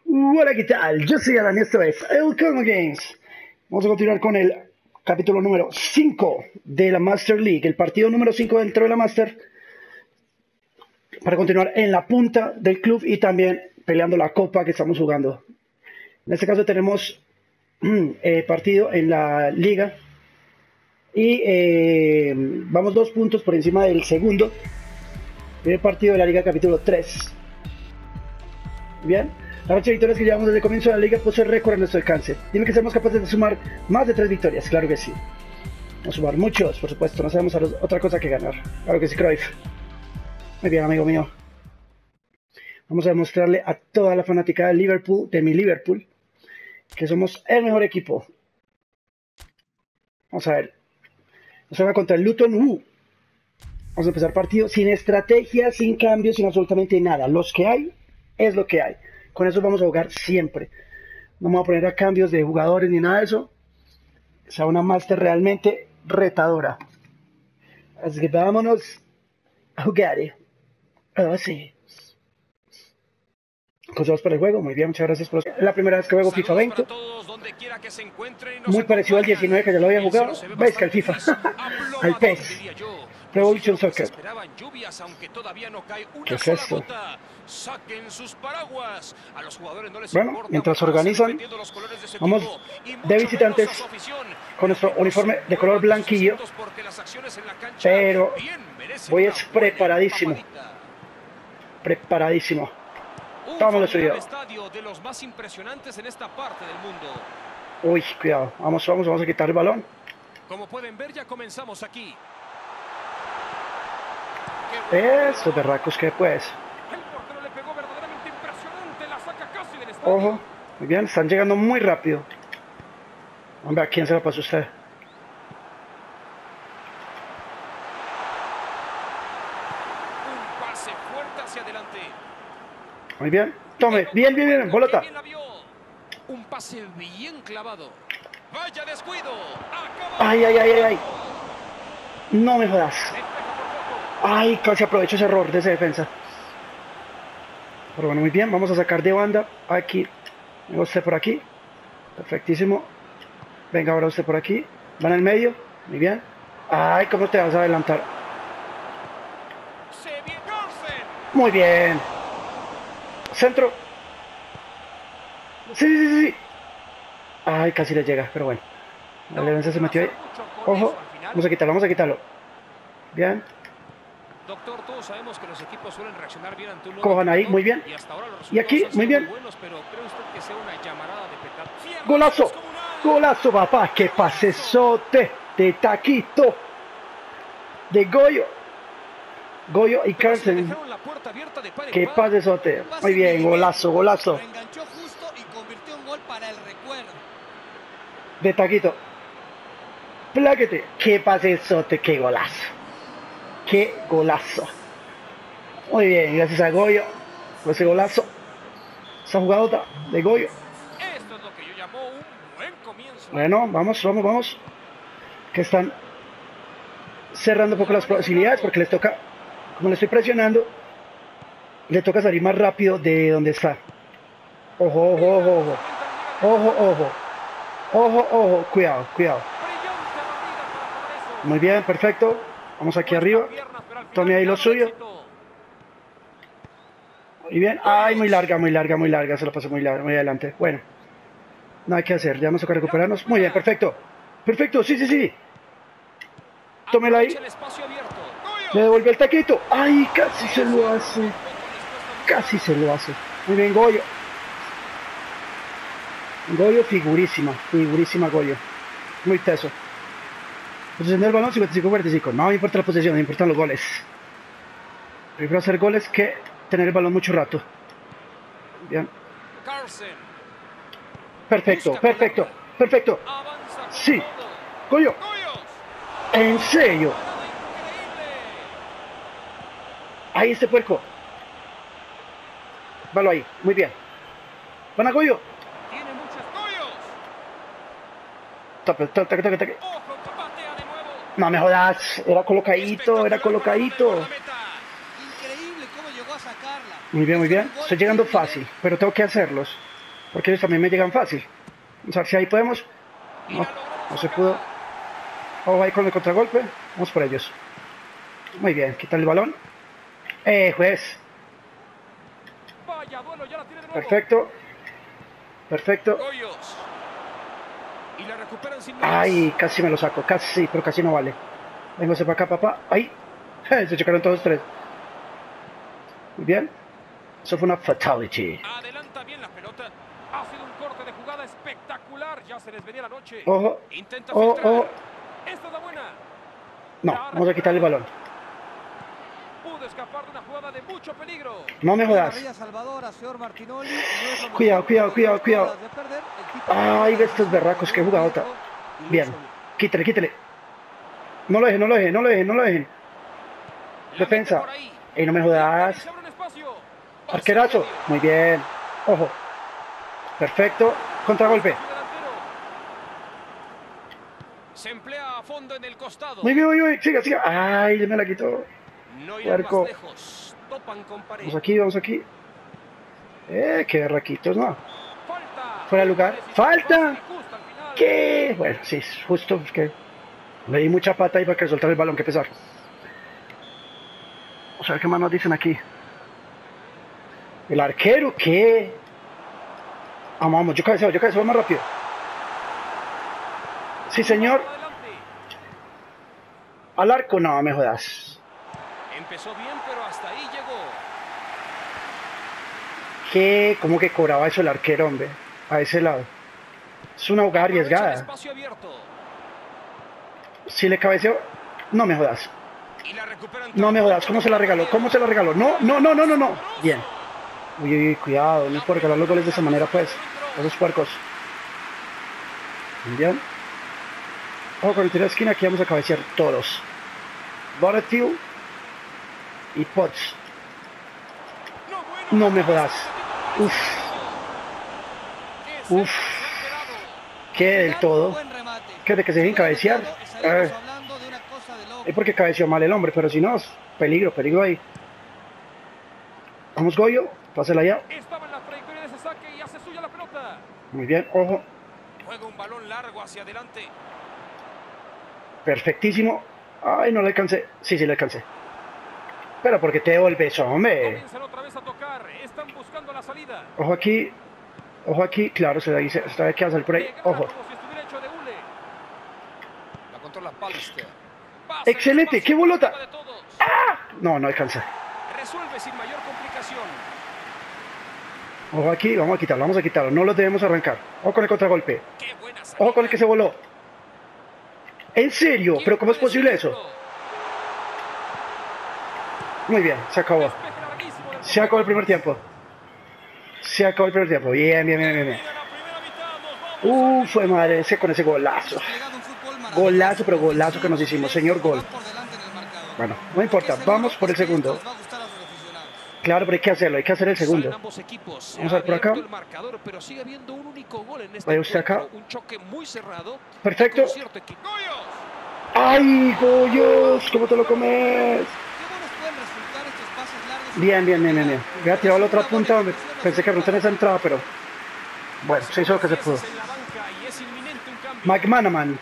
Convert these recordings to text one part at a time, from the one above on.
Hola, ¿qué tal? Yo soy Alan y esto es El Colmo Games. Vamos a continuar con el capítulo número 5 de la Master League, el partido número 5 dentro de la Master, para continuar en la punta del club y también peleando la copa que estamos jugando. En este caso tenemos partido en la liga y vamos 2 puntos por encima del segundo. Primer partido de la liga, capítulo 3. Bien. La racha de victorias que llevamos desde el comienzo de la liga posee récord a nuestro alcance. Dime que seamos capaces de sumar más de 3 victorias. Claro que sí. Vamos a sumar muchos, por supuesto. No sabemos otra cosa que ganar. Claro que sí, Cruyff. Muy bien, amigo mío. Vamos a demostrarle a toda la fanática de Liverpool, de mi Liverpool, que somos el mejor equipo. Vamos a ver. Nos va contra el Luton. Vamos a empezar partido sin estrategia, sin cambios, sin absolutamente nada. Los que hay es lo que hay. Con eso vamos a jugar siempre. No vamos a poner a cambios de jugadores ni nada de eso. O sea, una Master realmente retadora. Así que vámonos a jugar. Oh, sí. Cosas para el juego. Muy bien, muchas gracias por... Es la primera vez que juego FIFA 20. Muy parecido al 19 que ya lo había jugado. ¿Veis que al FIFA? Al PES. Pro Evolution Soccer. ¿Qué es esto? Bueno, mientras organizan, vamos de visitantes con nuestro uniforme de color blanquillo, pero voy es preparadísimo. Preparadísimo. Vamos de suyo. Uy, cuidado. Vamos a quitar el balón. Como pueden ver, ya comenzamos aquí. Estos berracos que pues. El portero le pegó verdaderamente impresionante, la saca casi del estadio. Ojo, muy bien, están llegando muy rápido. Hombre, ¿a quién se la pasó usted? Un pase fuerte hacia adelante. Muy bien, tome, bien, bolota. Un pase bien clavado. Vaya descuido. Ay. No me jodas. Ay, casi aprovecho ese error de esa defensa. Pero bueno, muy bien, vamos a sacar de banda. Aquí, venga usted por aquí. Perfectísimo. Venga ahora usted por aquí. Va en el medio, muy bien. Ay, ¿cómo te vas a adelantar? Muy bien. Centro. Sí. Ay, casi le llega, pero bueno. La defensa se metió ahí. Ojo, vamos a quitarlo. Bien. Doctor, todos sabemos que los equipos suelen reaccionar bien ante un nuevo cojan ahí, muy bien. Y aquí, muy bien. Golazo. Golazo, papá. Qué pasesote de Taquito. De Goyo. Goyo y Carlsen. Qué pasesote. Muy bien, golazo. Enganchó justo y convirtió un gol para el recuerdo. De Taquito. Pláquete. Qué pasesote, qué golazo. Qué golazo. Muy bien, gracias a Goyo por ese golazo. Esa jugadota de Goyo. Esto es lo que yo llamo un buen comienzo. Bueno, vamos. Que están cerrando un poco las posibilidades porque les toca, como le estoy presionando, le toca salir más rápido de donde está. Ojo. Cuidado. Muy bien, perfecto. Vamos aquí arriba. Tome ahí lo suyo. Muy bien. Ay, muy larga. Se lo pasó muy adelante. Bueno. Nada que hacer. Ya nos toca recuperarnos. Muy bien, perfecto. Sí. Tómela ahí. Le devuelve el taquito. Ay, casi se lo hace. Muy bien, Goyo. Goyo, figurísima Goyo. Muy teso. Posesión del balón 55-45. No me importa la posesión, me importan los goles. Prefiero hacer goles que tener el balón mucho rato. Bien. Perfecto. Sí. Goyo. En serio. Ahí este puerco. Valo ahí. Muy bien. Van a Goyo. Toque. No me jodas, era colocadito. Increíble cómo llegó a sacarla. Muy bien. Estoy llegando fácil, pero tengo que hacerlos. Porque ellos también me llegan fácil. Vamos a ver si ahí podemos. No, no se pudo. Vamos ahí con el contragolpe. Vamos por ellos. Muy bien, quitar el balón. Juez. Vaya duelo, ya la tiene de nuevo. Perfecto. Perfecto. Goyos. Y la recuperan sin más. Ay, casi me lo saco. Casi, pero casi no vale. Véngase para acá, papá. Ay. Se chocaron todos tres. Muy bien. Eso fue una fatality. Adelanta bien la pelota. Ha sido un corte de jugada espectacular. Ya se les venía la noche. Ojo. Intenta Oh, filtrar. oh. Esta es la buena. No, vamos a quitar el balón. Pudo escapar de una jugada de mucho peligro. No me jodas. Cuidado, cuidado, cuidado, cuidado. Ay, de estos berracos, qué jugadota. Bien. Quítale, quítale. No lo dejen, no lo dejen, no lo dejen, no lo dejen. Defensa. Ey, no me jodas. Arquerazo. Muy bien. Ojo. Perfecto. Contragolpe. Se emplea a fondo en el costado. Muy bien, muy bien. Siga, siga. Ay, me la quitó. No irán Puerco. más lejos. Topan con pared. Vamos aquí, vamos aquí. Qué berraquitos, ¿no? Falta. Fuera de lugar. ¡Falta! Justo al final. ¿Qué? Bueno, sí, justo que le di mucha pata ahí para que soltara el balón, qué pesar. Vamos a ver qué más nos dicen aquí. El arquero, ¿qué? Vamos, vamos, yo cabeceo más rápido. Sí, señor. Adelante. Al arco, no, me jodas. Empezó bien, pero hasta ahí llegó. ¿Qué? ¿Cómo que cobraba eso el arquero, hombre? A ese lado. Es una jugada Aprovecha el arriesgada. espacio abierto. Si le cabeceo, no me jodas. Y la recuperan. No me jodas, ¿cómo se la regaló? ¿Cómo se la regaló? No, no, no, no, no, no. Bien. Uy, uy, uy, cuidado, no es por regalar los goles de esa manera, pues. Esos puercos. Bien. Ojo con el tiro de esquina, aquí vamos a cabecear todos. Boretiu y Potts. No me jodas. Uf. Uf. ¿Qué del todo? ¿Qué de que se dejen cabecear? Es porque cabeció mal el hombre, pero si no, es peligro, peligro ahí. Vamos, Goyo, pásela ya. Estaba en la trayectoria de ese saque y hace suya la pelota. Muy bien, ojo. Juega un balón largo hacia adelante. Perfectísimo. Ay, no le alcancé. Sí, sí le alcancé. Pero porque te devuelves, hombre. Comienzan otra vez a tocar. Están buscando la salida. Ojo aquí. Ojo aquí. Claro, se ve que va a salir por ahí. Llegará Ojo. como si estuviera hecho de hule. La controla Pallister. Pasa Excelente, el espacio qué bolota. por encima de todos. No, no alcanza. Resuelve sin mayor complicación. Ojo aquí, vamos a quitarlo, vamos a quitarlo. No lo debemos arrancar. Ojo con el contragolpe. Qué buena salida. Ojo con el que se voló. ¿En serio? ¿Quién ¿Pero cómo es puede posible seguirlo? eso? Muy bien, se acabó. Despeje larguísimo del Se acabó el primer tiempo. Se acabó el primer tiempo. Bien, bien, bien, bien, bien. Termina la primera mitad, nos vamos. Fue madre, ese con ese golazo. Golazo, pero golazo que nos hicimos, señor gol. Bueno, no importa, vamos por el segundo. Claro, pero hay que hacerlo, hay que hacer el segundo. Salen ambos equipos. Se Vamos a ver por ha acá. abierto el marcador, pero sigue habiendo un único gol en este Vaya usted acá. encuentro. Un choque muy cerrado. Perfecto. Con cierto equipo. ¡Goyos! ¡Ay, Goyos! ¿Cómo te lo comes? Bien, bien, bien, bien, bien. Voy a tirar la otra punta donde pensé que arrancar esa entrada, pero bueno, se hizo lo que se pudo. En la banca y es inminente un cambio. McManaman.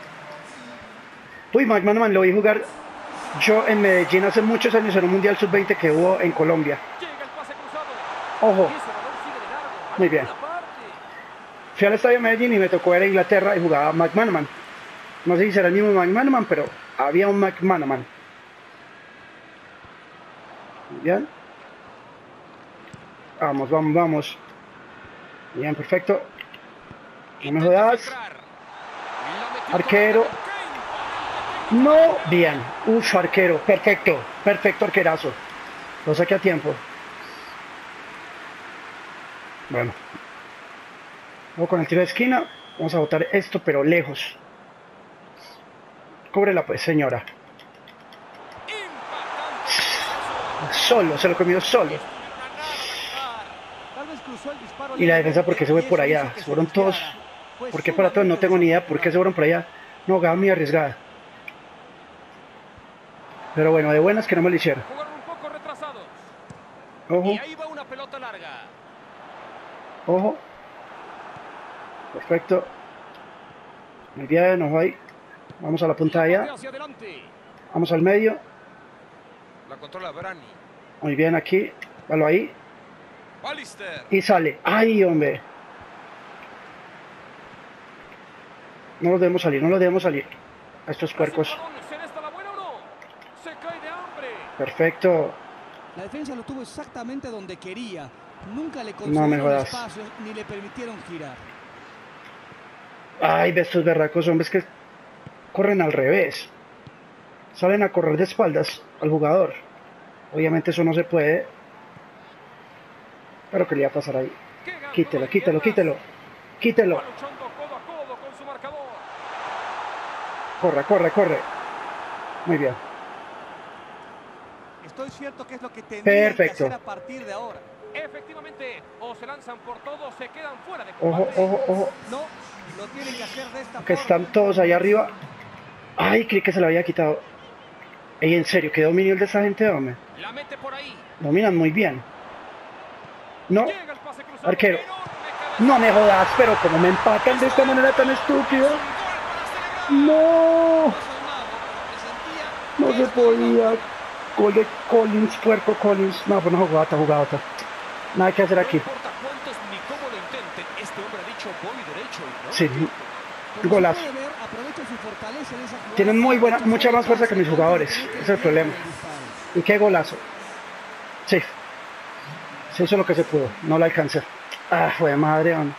Uy, McManaman lo vi jugar yo en Medellín hace muchos años en un Mundial Sub-20 que hubo en Colombia. Llega el pase cruzado. Ojo, Y ese balón sigue de largo. muy bien. Alguna parte. Fui al estadio de Medellín y me tocó ver a Inglaterra y jugaba McManaman. No sé si será el mismo McManaman, pero había un McManaman. Bien. Vamos, vamos, vamos. Bien, perfecto. No me Intenta jodas. filtrar. La metió Arquero. correctamente. No, bien. Uf, arquero. Perfecto. Perfecto, arquerazo. Lo saqué a tiempo. Bueno. Vamos con el tiro de esquina. Vamos a botar esto, pero lejos. Cóbrela pues, señora. Impactante. Solo, se lo comió solo. Y la defensa, porque se fue por allá. Se fueron todos. ¿Por qué para todos? No tengo ni idea por qué se fueron por allá. Una jugada muy arriesgada. Pero bueno, de buenas que no me lo hicieron. Jugaron un poco retrasados. Ojo, Y ahí va una pelota larga. ojo. Perfecto. Muy bien, ojo ahí. Vamos a la punta de allá. Hacia adelante. Vamos al medio. La controla Brani. Muy bien aquí. Valo ahí. Alister. Y sale. ¡Ay, hombre! No lo debemos salir, no lo debemos salir. A estos puercos. ¿Será esta la buena o no? Se cae de hambre. Perfecto. La defensa lo tuvo exactamente donde quería. Nunca le No me concedieron jodas. espacios ni le permitieron girar. Ay, de estos berracos hombres que corren al revés. Salen a correr de espaldas al jugador. Obviamente eso no se puede. Pero ¿qué le iba a pasar ahí? Qué ganador Quítelo, de quítelo, piernas. quítelo. Quítelo. Va luchando codo a codo con su marcador. Corre, corre, corre. Muy bien. Estoy cierto que es lo que tendrían Perfecto. que hacer a partir de ahora. Efectivamente, o se lanzan por todo o se quedan fuera de Ojo, combate. ojo, ojo. No, lo tienen que hacer de esta Que forma. están todos allá arriba. Ay, creí que se lo había quitado. Ey, en serio, qué dominio el de esa gente, hombre. La mete por ahí. Dominan muy bien. No, Llega el pase cruzado. arquero. Enorme No me jodas, pero como me empatan de esta manera tan estúpida. No, no se podía. Gol de Collins, puerco Collins. No, pues no jugaba otra. Nada que hacer aquí. No importa cuántos ni cómo lo intenten, este hombre ha dicho voy derecho y no. Sí, Como golazo. se puede ver, aprovechan su fortaleza en esa jugada. Tienen mucha más fuerza que mis jugadores. Ese es el problema. Y qué golazo. Sí. Se hizo lo que se pudo. No lo alcancé. Ah, fue de madre, hombre.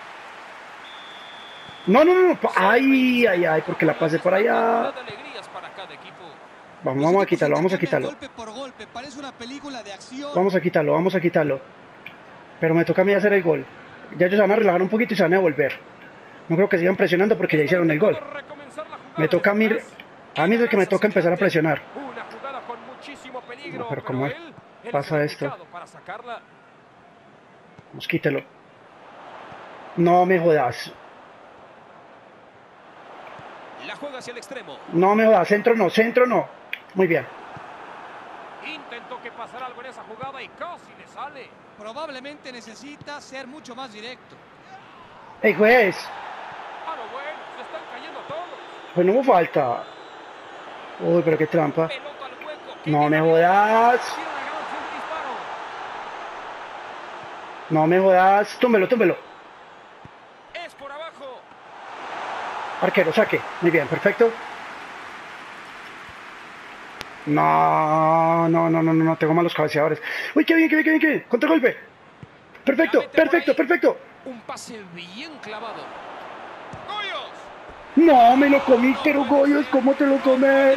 No. Ay, porque la pasé por allá. De alegrías para cada equipo. Vamos a quitarlo. Golpe por golpe, parece una película de acción. Vamos a quitarlo. Pero me toca a mí hacer el gol. Ya ellos se van a relajar un poquito y se van a devolver. No creo que sigan presionando porque ya hicieron el gol. Me toca a mí es el que me toca empezar a presionar. Una jugada con muchísimo peligro, No, pero ¿cómo él pasa es esto? indicado para sacarla. Vamos, quítelo. No me jodas. La juega hacia el extremo. No me jodas. Centro no. Muy bien. Intentó que pasara algo en esa jugada y casi le sale. Probablemente necesita ser mucho más directo. ¡Ey, juez! A lo bueno, se están cayendo todos. Pues no hubo falta. Uy, pero qué trampa. Pelota al hueco. ¡Qué No me bien! jodas. Tiene una gran opción de disparo. No me jodas. Túmbelo. Es por abajo. Arquero, saque. Muy bien, perfecto. No. Tengo malos cabeceadores. Uy, qué bien. Contragolpe. Perfecto. Un pase bien clavado. ¡Goyos! No, me lo comí, pero Goyos, ¿cómo te lo comes?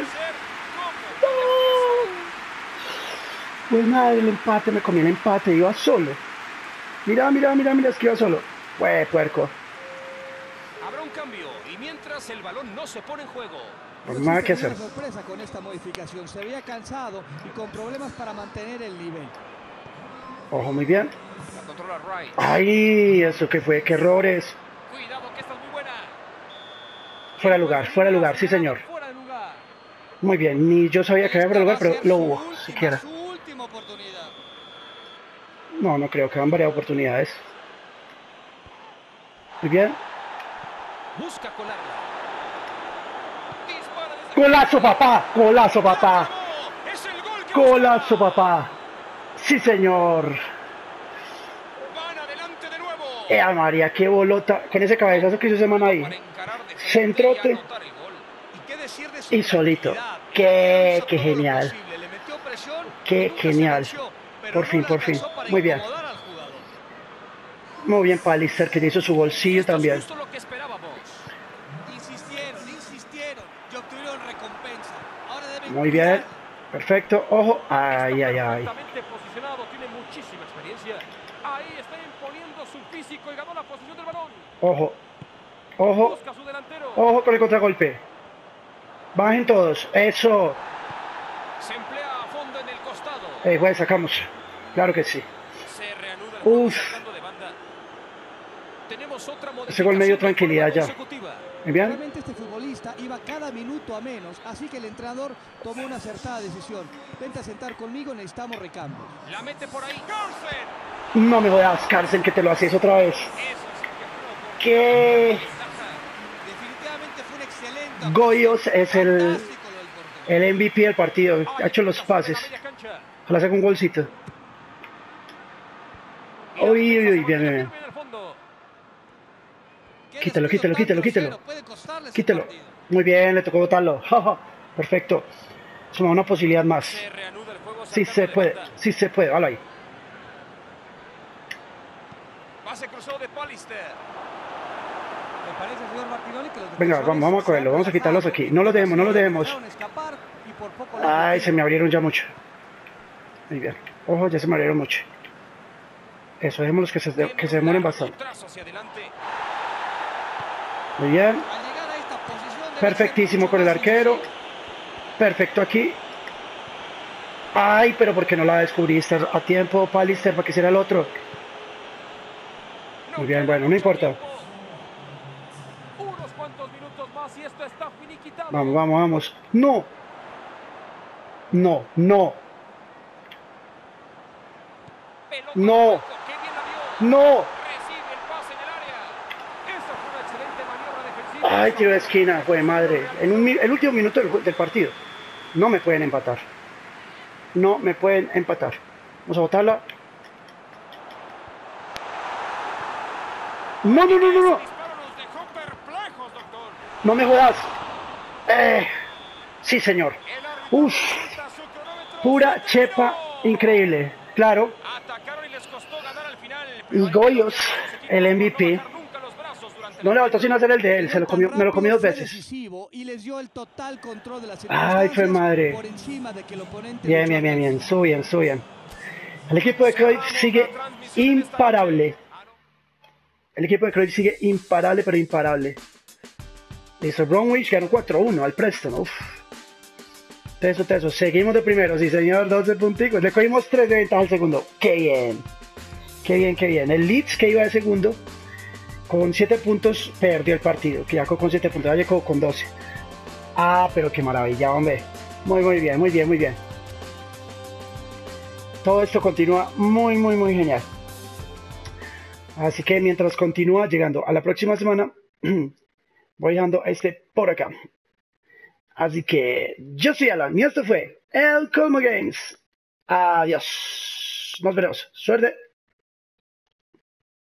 Pues nada, el empate, me comí el empate, iba solo. Mira, es que iba solo. Puerco. Habrá un cambio y mientras el balón no se pone en juego. Pues nada que hacer. Una sorpresa con esta modificación. Se veía cansado y con problemas para mantener el nivel. Ojo, muy bien. La controla Wright. Ay, eso que fue, qué errores. Cuidado que esta es muy buena. Fuera de lugar, sí señor. Fuera de lugar. Muy bien, ni yo sabía que había fuera de lugar, pero lo hubo, Su siquiera. última oportunidad. No creo que han varias oportunidades. Muy bien. Busca colarla. Dispara desde Golazo, papá. Es el gol que Golazo, papá. Sí, señor. van adelante de nuevo. María, qué bolota. Con ese cabezazo que hizo ese man ahí. Para encarar de frente Centrote. y anotar el gol. ¿Y qué decir de su Y solito. creatividad? Qué Hizo todo lo genial. posible, le metió presión, Qué nunca se genial. venció, pero Por no fin, le por fin. alcanzó para Muy bien. incomodar al jugador. Muy bien para Alister, que hizo su bolsillo Esto es también. justo lo que esperábamos. Insistieron y obtuvieron recompensa. Ahora deben Muy bien. cuidarlo. Perfecto. Ojo. Está Ay. perfectamente posicionado, tiene muchísima experiencia. Ahí está imponiendo su físico y ganó la posición del balón. Ojo. Busca a su delantero. Ojo con el contragolpe. Bajen todos. Eso. Se emplea a fondo en el costado. Juez, sacamos. Claro que sí. Se reanuda el juego Uf. sacando de banda. Tenemos otra Ese gol me dio modificación de tranquilidad forma ya. consecutiva. Muy bien. Realmente este futbolista iba cada minuto a menos, así que el entrenador tomó una acertada decisión. Vente a sentar conmigo, necesitamos recambio. La mete por ahí. Carlsen. No me jodas, Carlsen, que te lo haces otra vez. Eso sí que que Definitivamente fue un excelente. Goyos es el Fantástico lo del portero. MVP del partido. Ha hecho los pases. Ojalá saque un golcito. Uy, uy, uy, bien, bien, bien. Qué Quítalo, descuido quítalo, tan quítalo, quítalo. grosero, puede costarles el Quítalo. partido. Muy bien, le tocó botarlo. Jaja, perfecto. Suma una posibilidad más. Se reanuda el juego Sí saltando se de puede, banda. sí se puede. Hala ahí. Pase cruzado de Pallister. Me parece, señor Martinoli, que los Venga, defensores vamos a cogerlo, se han vamos a quitarlos relajado aquí. y No lo por dejemos, no lo así dejemos. dejaron escapar y por poco lo Ay, se contienen. me abrieron ya mucho. Muy bien. Ojo, ya se me abrieron mucho. Eso, dejémoslos que se demoren bastante. Trazo hacia adelante. Muy bien. Al llegar a esta posición debe Perfectísimo ser con el mucho más arquero. incisivo. Perfecto aquí. Ay, pero ¿por qué no la descubriste a tiempo, Pallister, para que hiciera el otro? No Muy bien, queda bueno, no mucho importa. tiempo. Unos cuantos minutos más y esto está finiquitado. Vamos, vamos, vamos. No. No, no, Pelota no, al hueco, qué bien la vio. no. Recibe el pase en el área. Esa fue una excelente maniobra defensiva. Ay, tiro de esquina, fue madre. El último minuto del partido. No me pueden empatar. No me pueden empatar. Vamos a botarla. No, no, no, no, no. Ese disparo nos dejó perplejos, doctor. No me jodas. Sí, señor. El árbitro Uf, consulta su cronómetro. pura ¡Se chepa terminó! increíble. Claro. Atacaron y les costó ganar al final. Y Goyos, el MVP, no levantó sin hacer el de él. Se lo comió, me lo comí dos Fue veces. decisivo y les dio el total control de las Ay, fue circunstancias madre. por encima de que el oponente Bien, luchó bien, bien, atrás. bien. Suben, suben. El equipo de Cruyff sigue imparable. El equipo de Cruyff sigue imparable, pero imparable. Listo, Bromwich ganó 4-1 al Preston. Uf. Teso, teso. Seguimos de primero, sí señor, 12 punticos. Le cogimos 3 de ventaja al segundo. ¡Qué bien! ¡Qué bien, qué bien! El Leeds, que iba de segundo, con 7 puntos, perdió el partido. Que ya con 7 puntos, ya llegó con 12. Ah, pero qué maravilla, hombre. Muy, muy bien, muy bien, muy bien. Todo esto continúa muy, muy, muy genial. Así que mientras continúa llegando a la próxima semana, voy dejando este por acá. Así que yo soy Alan y esto fue el Colmo Games. Adiós. Nos veremos. Suerte.